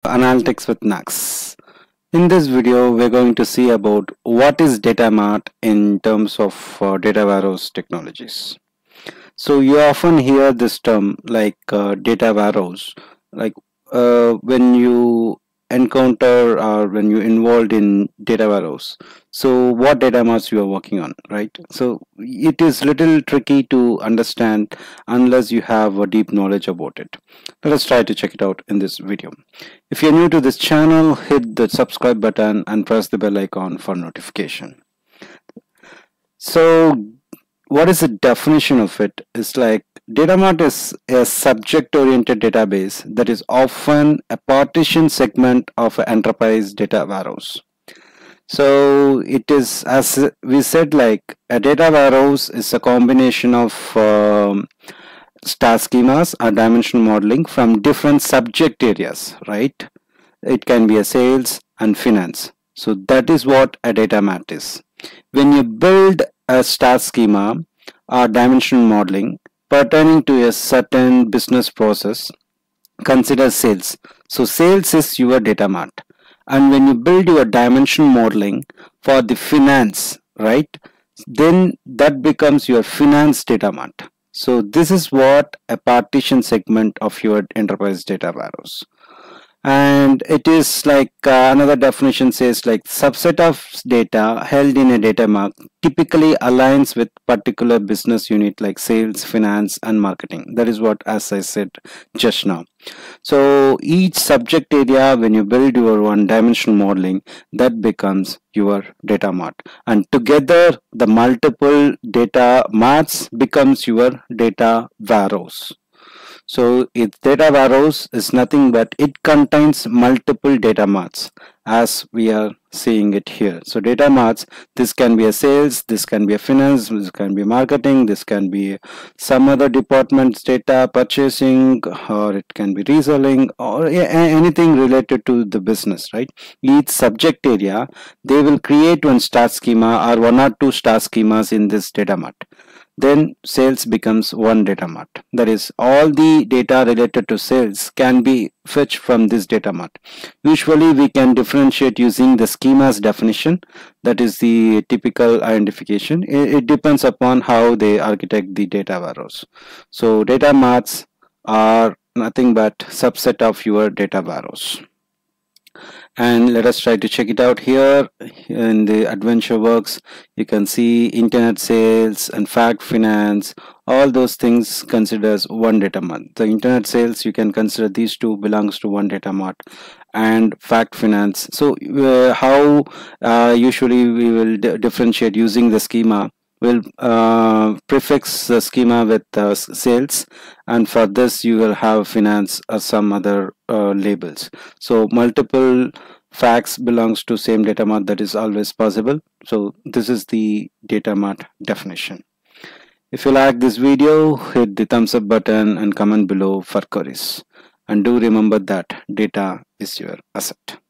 Analytics with Nags. In this video, we're going to see about what is data mart in terms of data warehouse technologies. So you often hear this term like data warehouse, like when you encounter or when you're involved in data warehouse. So what data marts you are working on, right? So it is little tricky to understand unless you have a deep knowledge about it. Let us try to check it out in this video. If you're new to this channel, hit the subscribe button and press the bell icon for notification. So what is the definition of it? It's like data mart is a subject oriented database that is often a partition segment of an enterprise data warehouse. So it is, as we said, like a data warehouse is a combination of star schemas or dimensional modeling from different subject areas, right? It can be a sales and finance. So that is what a data mart is. When you build a star schema or dimensional modeling pertaining to a certain business process, consider sales. So sales is your data mart. And when you build your dimensional modeling for the finance, right, then that becomes your finance data mart. So this is what a partition segment of your enterprise data warehouse. And it is like another definition says like subset of data held in a data mart typically aligns with particular business unit like sales, finance and marketing. That is what, as I said just now. So each subject area, when you build your one dimensional modeling, that becomes your data mart, and together the multiple data marts becomes your data warehouse. So its data warehouse is nothing but it contains multiple data marts as we are seeing it here. So data marts, this can be a sales, this can be a finance, this can be marketing, this can be some other department's data, purchasing, or it can be reselling, or anything related to the business, right? Each subject area, they will create one star schema or one or two star schemas in this data mart. Then sales becomes one data mart. That is, all the data related to sales can be fetched from this data mart. Usually we can differentiate using the schemas definition. That is the typical identification. It depends upon how they architect the data warehouse. So data marts are nothing but subset of your data warehouse. And let us try to check it out here in the adventure works. You can see internet sales and fact finance, all those things considers one data mart. The internet sales, you can consider these two belongs to one data mart, and fact finance. So how usually we will differentiate using the schema. We'll prefix the schema with sales, and for this you will have finance or some other labels. So multiple facts belongs to same data mart, that is always possible. So this is the data mart definition. If you like this video, hit the thumbs up button and comment below for queries. And do remember that data is your asset.